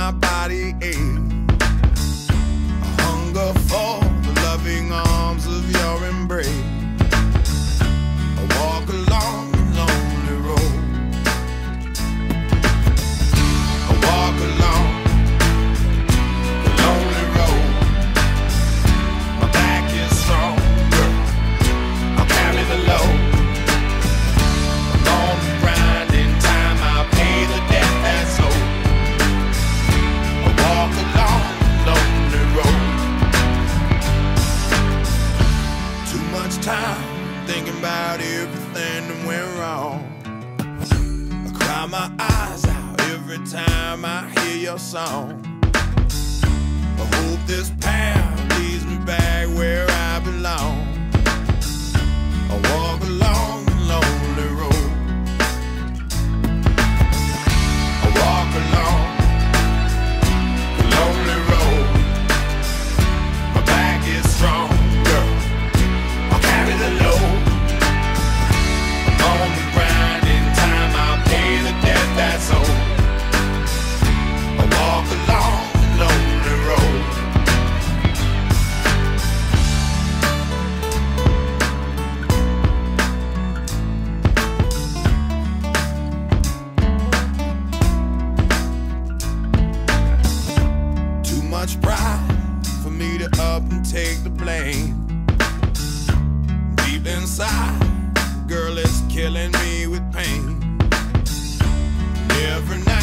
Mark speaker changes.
Speaker 1: my body ache. A hunger for the loving arms of your embrace. I walk along the lonely road. I walk along the lonely road. My back is strong, girl. I'll carry the load. On the grind, in time I'll pay the debt that's owed. I walk along the lonely road. Too much time thinking about everything that went wrong. I cry my eyes out every time I hear your song. I hope this path leads me back where I belong. I walk along the lonely road. I walk along the lonely road. My back is strong, girl. I'll carry the load. I'm on the grind, in time I'll pay the debt that's owed. I walk along the lonely road. Too much pride for me to up and take the blame. Deep inside, girl, it's killing me with pain. Every night